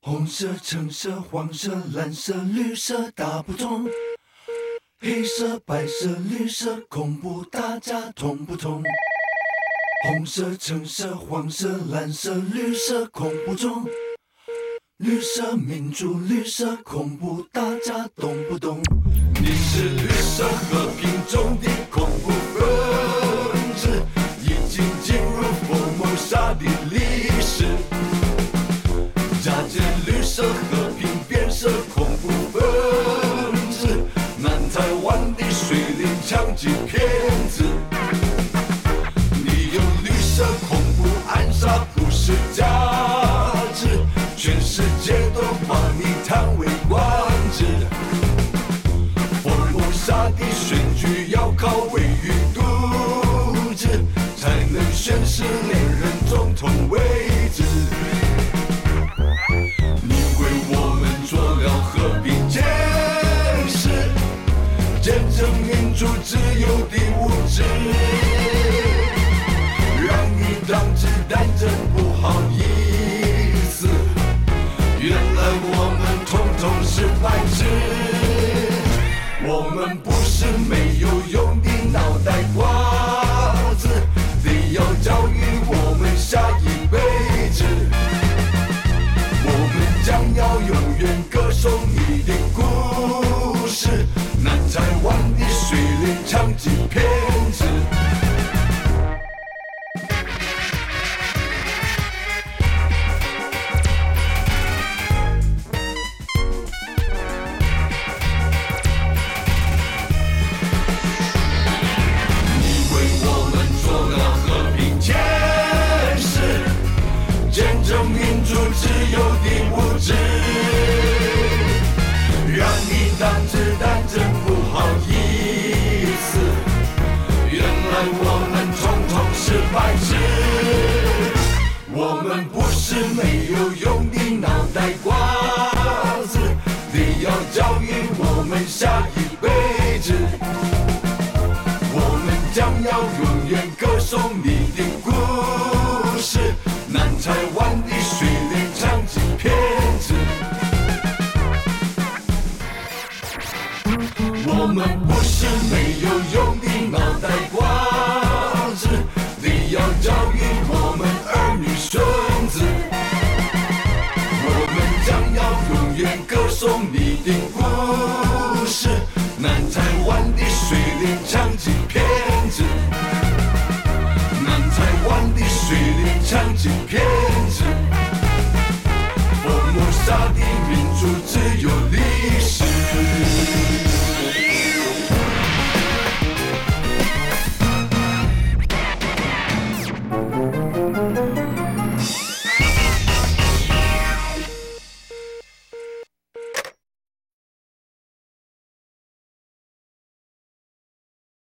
红色、橙色、黄色、蓝色、绿色大不同，黑色、白色、绿色恐怖，大家痛不痛？红色、橙色、黄色、蓝色、绿色恐怖中，绿色民主，绿色恐怖，大家懂不懂？你是绿色和平中的恐怖分子，已经进入佛谋杀的历史。假借绿色和平变色恐怖分子，南台湾的水灵枪击骗子。你用绿色恐怖暗杀普世价值，全世界都把你叹为观止。佛谋杀的选举要靠维与杜志，才能宣誓连任总统位置。你为我们做了和平建设，见证民主自由的物质，让你当子弹真不好意思，原来我们统统是白痴。我们不是没有用的脑袋瓜子，得要教育我们下一辈子。我们将要永远歌颂你的故事，南台湾的水灵枪击骗子。自由的物质，让你当子弹真不好意思，原来我们统统是白痴。我们不是没有用的脑袋瓜子，得要教育我们下一辈子。我们将要永远歌颂你的故事，南台湾的水灵枪击骗子。我们不是没有用的脑袋瓜子，得要教育我们儿女孙子。我们将要永远歌颂你的故事，南台湾的水灵枪击骗子。南台湾的水灵枪击骗子。